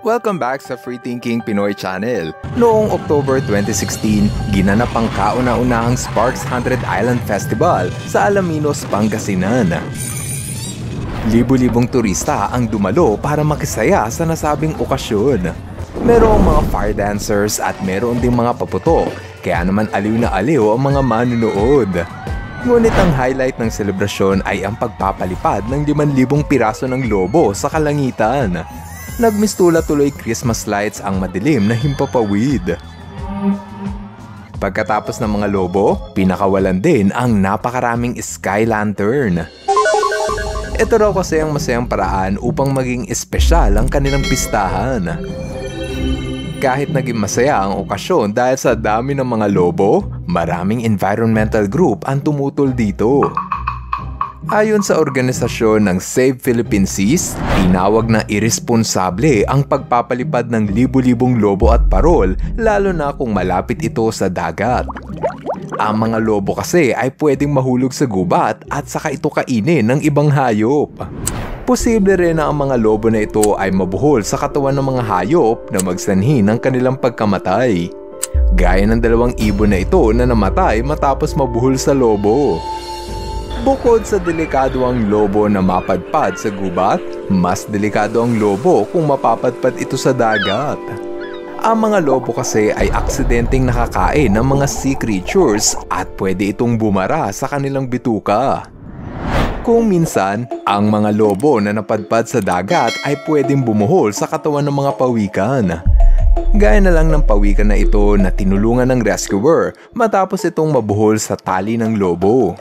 Welcome back sa Free Thinking Pinoy Channel. Noong October 2016, ginanap ang kauna-unahang Sparks 100 Island Festival sa Alaminos, Pangasinan. Libu-libong turista ang dumalo para makisaya sa nasabing okasyon. Merong mga fire dancers at meron ding mga paputok, kaya naman aliw na aliw ang mga manunood. Ngunit ang highlight ng selebrasyon ay ang pagpapalipad ng 5,000 piraso ng lobo sa kalangitan. Nagmistula tuloy Christmas lights ang madilim na himpapawid. Pagkatapos ng mga lobo, pinakawalan din ang napakaraming sky lantern. Ito raw kasi ang masayang paraan upang maging espesyal ang kanilang pistahan. Kahit naging masaya ang okasyon dahil sa dami ng mga lobo, maraming environmental group ang tumutol dito. Ayon sa organisasyon ng Save Philippine Seas, tinawag na irresponsable ang pagpapalipad ng libu-libong lobo at parol, lalo na kung malapit ito sa dagat. Ang mga lobo kasi ay pwedeng mahulog sa gubat at saka ito kainin ng ibang hayop. Posible rin na ang mga lobo na ito ay mabuhol sa katawan ng mga hayop na magsanhi ng kanilang pagkamatay. Gaya ng 2 ibon na ito na namatay matapos mabuhol sa lobo. Bukod sa delikado ang lobo na mapadpad sa gubat, mas delikado ang lobo kung mapapadpad ito sa dagat. Ang mga lobo kasi ay aksidenteng nakakain ng mga sea creatures at pwede itong bumara sa kanilang bituka. Kung minsan, ang mga lobo na napadpad sa dagat ay pwedeng bumuhol sa katawan ng mga pawikan. Gaya na lang ng pawikan na ito na tinulungan ng rescuer matapos itong mabuhol sa tali ng lobo.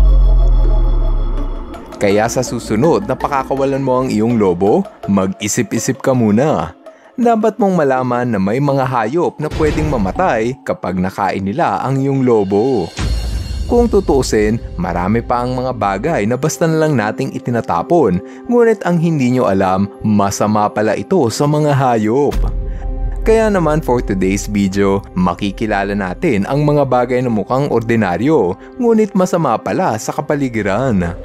Kaya sa susunod na pakakawalan mo ang iyong lobo, mag-isip-isip ka muna. Dapat mong malaman na may mga hayop na pwedeng mamatay kapag nakain nila ang iyong lobo. Kung tutusin, marami pa ang mga bagay na basta na lang nating itinatapon, ngunit ang hindi nyo alam, masama pala ito sa mga hayop. Kaya naman for today's video, makikilala natin ang mga bagay na mukhang ordinaryo, ngunit masama pala sa kapaligiran.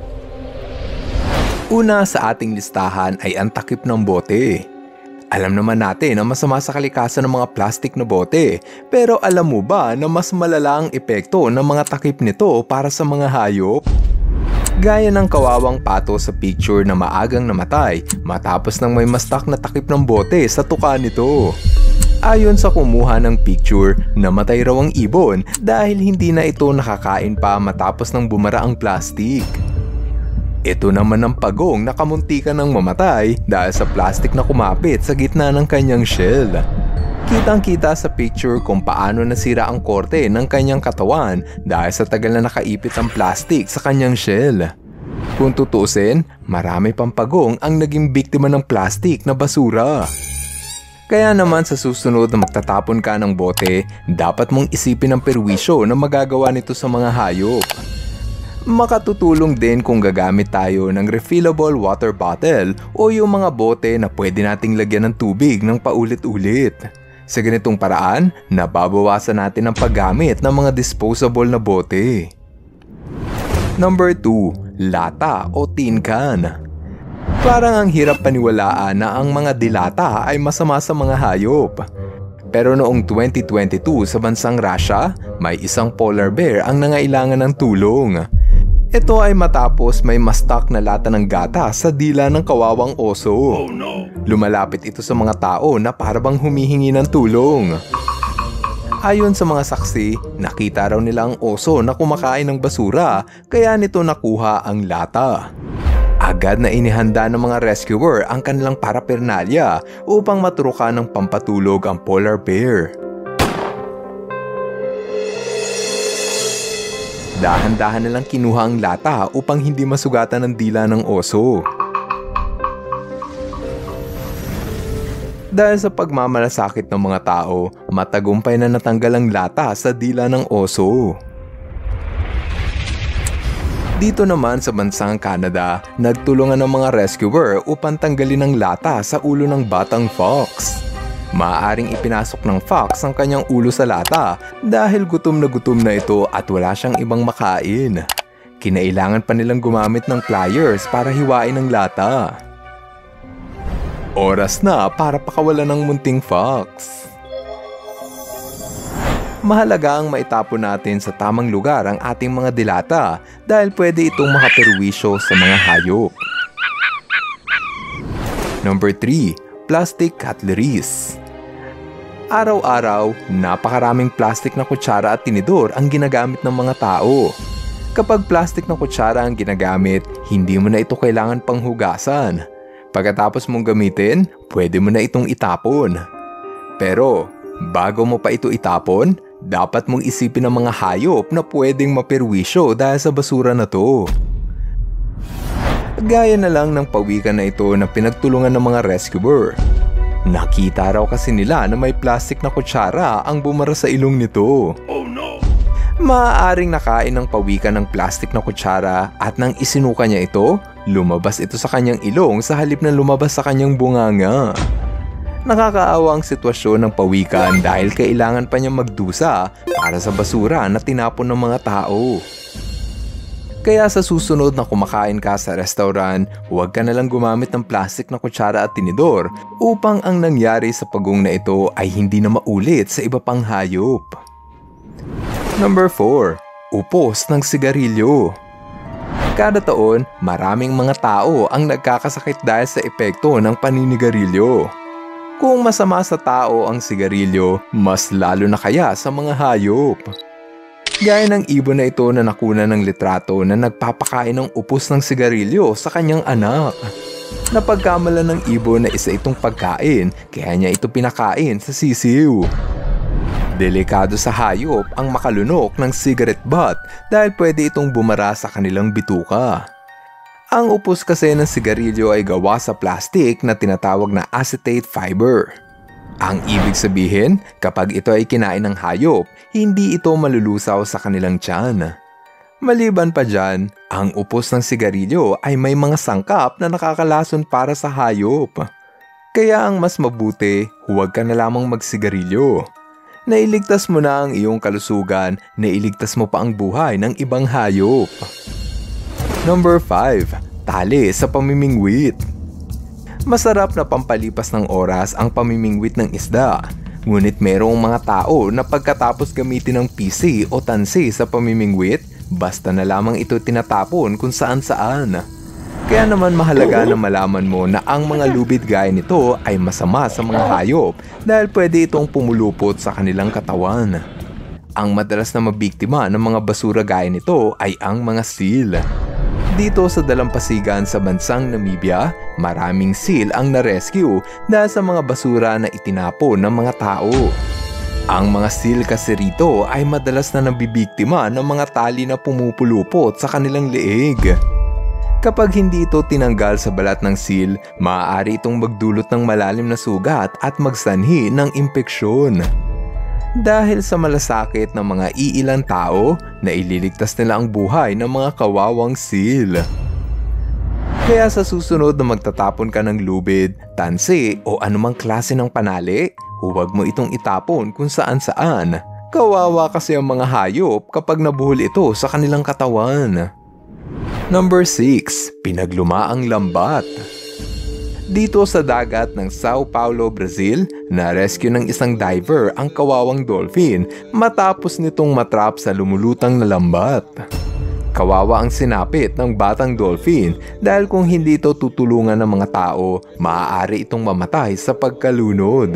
Una sa ating listahan ay ang takip ng bote. Alam naman natin na masama sa kalikasan ng mga plastic na bote, pero alam mo ba na mas malala ang epekto ng mga takip nito para sa mga hayop? Gaya ng kawawang pato sa picture na maagang namatay matapos nang may mastak na takip ng bote sa tuka nito. Ayon sa kumuha ng picture, namatay raw ang ibon dahil hindi na ito nakakain pa matapos nang bumara ang plastic. Ito naman ang pagong nakamuntikan ng mamatay dahil sa plastic na kumapit sa gitna ng kanyang shell. Kitang-kita sa picture kung paano nasira ang korte ng kanyang katawan dahil sa tagal na nakaipit ang plastic sa kanyang shell. Kung tutusin, marami pang pagong ang naging biktima ng plastic na basura. Kaya naman sa susunod na magtatapon ka ng bote, dapat mong isipin ang perwisyo na magagawa nito sa mga hayop. Makatutulong din kung gagamit tayo ng refillable water bottle o yung mga bote na pwede nating lagyan ng tubig ng paulit-ulit. Sa ganitong paraan, nababawasan natin ang paggamit ng mga disposable na bote. Number 2. Lata o tin can. Parang ang hirap paniwalaan na ang mga dilata ay masama sa mga hayop. Pero noong 2022 sa bansang Russia, may isang polar bear ang nangailangan ng tulong. Ito ay matapos may mastak na lata ng gata sa dila ng kawawang oso. Oh, no. Lumalapit ito sa mga tao na parabang humihingi ng tulong. Ayon sa mga saksi, nakita raw nila ang oso na kumakain ng basura kaya nito nakuha ang lata. Agad na inihanda ng mga rescuer ang kanilang paraphernalia upang maturukan ng pampatulog ang polar bear. Dahan-dahan nilang kinuha ang lata upang hindi masugatan ang dila ng oso. Dahil sa pagmamalasakit ng mga tao, matagumpay na natanggal ang lata sa dila ng oso. Dito naman sa bansang Canada, nagtulungan ng mga rescuer upang tanggalin ang lata sa ulo ng batang fox. Maaaring ipinasok ng fox ang kanyang ulo sa lata dahil gutom na ito at wala siyang ibang makain. Kinailangan pa nilang gumamit ng pliers para hiwain ang lata. Oras na para pakawalan ng munting fox. Mahalaga ang maitapon natin sa tamang lugar ang ating mga dilata dahil pwede itong makaperwisyo sa mga hayop. Number 3. Plastic cutleries. Araw-araw, napakaraming plastic na kutsara at tinidor ang ginagamit ng mga tao. Kapag plastic na kutsara ang ginagamit, hindi mo na ito kailangan panghugasan. Pagkatapos mong gamitin, pwede mo na itong itapon. Pero, bago mo pa ito itapon, dapat mong isipin ang mga hayop na pwedeng maperwisyo dahil sa basura na to. Gaya na lang ng pawikan na ito na pinagtulungan ng mga rescuer. Nakita raw kasi nila na may plastic na kutsara ang bumara sa ilong nito. Oh no! Maaaring nakain ng pawikan ng plastic na kutsara at nang isinuka niya ito, lumabas ito sa kanyang ilong sa halip na lumabas sa kanyang bunganga. Nakakaawa ang sitwasyon ng pawikan dahil kailangan pa niya magdusa para sa basura na tinapon ng mga tao. Kaya sa susunod na kumakain ka sa restaurant, huwag ka nalang gumamit ng plastic na kutsara at tinidor upang ang nangyari sa pagong na ito ay hindi na maulit sa iba pang hayop. Number 4. Upos ng sigarilyo. Kada taon, maraming mga tao ang nagkakasakit dahil sa epekto ng paninigarilyo. Kung masama sa tao ang sigarilyo, mas lalo na kaya sa mga hayop. Gaya ng ibon na ito na nakuna ng litrato na nagpapakain ng upos ng sigarilyo sa kanyang anak. Napagkamalan ng ibon na isa itong pagkain, kaya niya ito pinakain sa sisiw. Delikado sa hayop ang makalunok ng cigarette butt dahil pwede itong bumara sa kanilang bituka. Ang upos kasi ng sigarilyo ay gawa sa plastic na tinatawag na acetate fiber. Ang ibig sabihin, kapag ito ay kinain ng hayop, hindi ito malulusaw sa kanilang tiyan. Maliban pa dyan, ang upos ng sigarilyo ay may mga sangkap na nakakalason para sa hayop. Kaya ang mas mabuti, huwag ka na lamang magsigarilyo. Nailigtas mo na ang iyong kalusugan, nailigtas mo pa ang buhay ng ibang hayop. Number 5. Tali sa pamimingwit. Masarap na pampalipas ng oras ang pamimingwit ng isda. Ngunit merong mga tao na pagkatapos gamitin ng PC o tansi sa pamimingwit, basta na lamang ito tinatapon kung saan-saan. Kaya naman mahalaga na malaman mo na ang mga lubid gaya nito ay masama sa mga hayop dahil pwede itong pumulupot sa kanilang katawan. Ang madalas na mabiktima ng mga basura gaya nito ay ang mga seal. Dito sa dalampasigan sa bansang Namibia, maraming seal ang na-rescue dahil sa mga basura na itinapon ng mga tao. Ang mga seal kasi rito ay madalas na nabibiktima ng mga tali na pumupulupot sa kanilang leeg. Kapag hindi ito tinanggal sa balat ng seal, maaari itong magdulot ng malalim na sugat at magsanhi ng impeksyon. Dahil sa malasakit ng mga iilang tao, na ililigtas nila ang buhay ng mga kawawang seal. Kaya sa susunod na magtatapon ka ng lubid, tansi o anumang klase ng panali, huwag mo itong itapon kung saan-saan. Kawawa kasi ang mga hayop kapag nabuhol ito sa kanilang katawan. Number 6. Pinaglumaang lambat. Dito sa dagat ng Sao Paulo, Brazil, na-rescue ng isang diver ang kawawang dolphin matapos nitong matrap sa lumulutang na lambat. Kawawa ang sinapit ng batang dolphin dahil kung hindi ito tutulungan ng mga tao, maaari itong mamatay sa pagkalunod.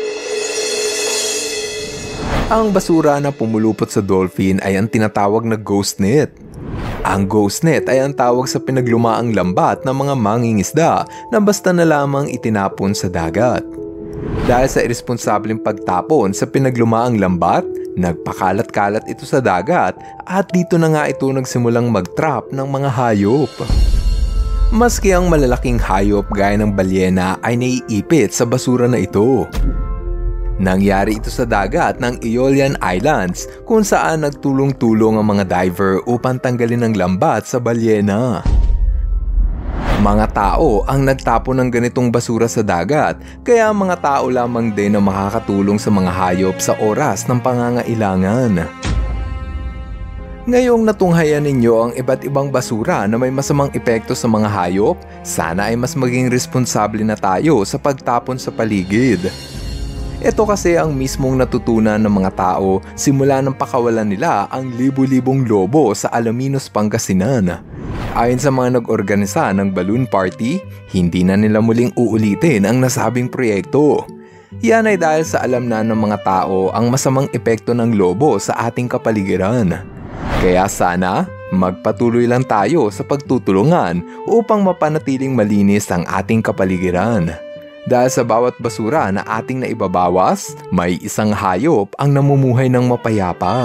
Ang basura na pumulupot sa dolphin ay ang tinatawag na ghost net. Ang ghost net ay ang tawag sa pinaglumaang lambat ng mga mangingisda na basta na lamang itinapon sa dagat. Dahil sa irresponsableng pagtapon sa pinaglumaang lambat, nagpakalat-kalat ito sa dagat at dito na nga ito nagsimulang mag-trap ng mga hayop. Maski ang malalaking hayop gaya ng balyena ay naiipit sa basura na ito. Nangyari ito sa dagat ng Aeolian Islands kung saan nagtulong-tulong ang mga diver upang tanggalin ang lambat sa balyena. Mga tao ang nagtapon ng ganitong basura sa dagat, kaya mga tao lamang din ang makakatulong sa mga hayop sa oras ng pangangailangan. Ngayong natunghayan ninyo ang iba't ibang basura na may masamang epekto sa mga hayop, sana ay mas maging responsable na tayo sa pagtapon sa paligid. Ito kasi ang mismong natutunan ng mga tao simula ng pakawalan nila ang libu-libong lobo sa Alaminos, Pangasinan. Ayon sa mga nag-organisa ng balloon party, hindi na nila muling uulitin ang nasabing proyekto. Yan ay dahil sa alam na ng mga tao ang masamang epekto ng lobo sa ating kapaligiran. Kaya sana, magpatuloy lang tayo sa pagtutulungan upang mapanatiling malinis ang ating kapaligiran. Dahil sa bawat basura na ating naibabawas, may isang hayop ang namumuhay ng mapayapa.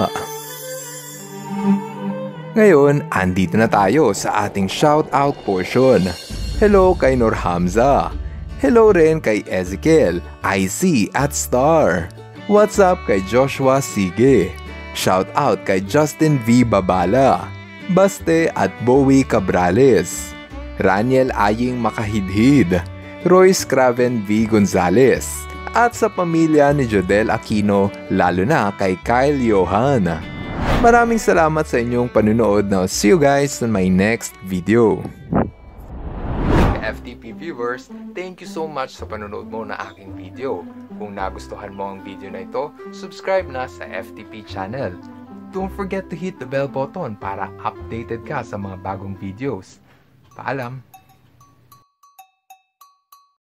Ngayon, andito na tayo sa ating shoutout portion. Hello kay Nur Hamza. Hello rin kay Ezekiel, IC at Star. What's up kay Joshua Sige. Shout out kay Justin V. Babala, Baste at Bowie Cabrales, Raniel Aying Makahidhid, Royce Craven V. Gonzales, at sa pamilya ni Jodel Aquino, lalo na kay Kyle Johan. Maraming salamat sa inyong panunood. Now see you guys in my next video. FTP viewers, thank you so much sa panonood mo na aking video. Kung nagustuhan mo ang video na ito, subscribe na sa FTP channel. Don't forget to hit the bell button para updated ka sa mga bagong videos. Paalam!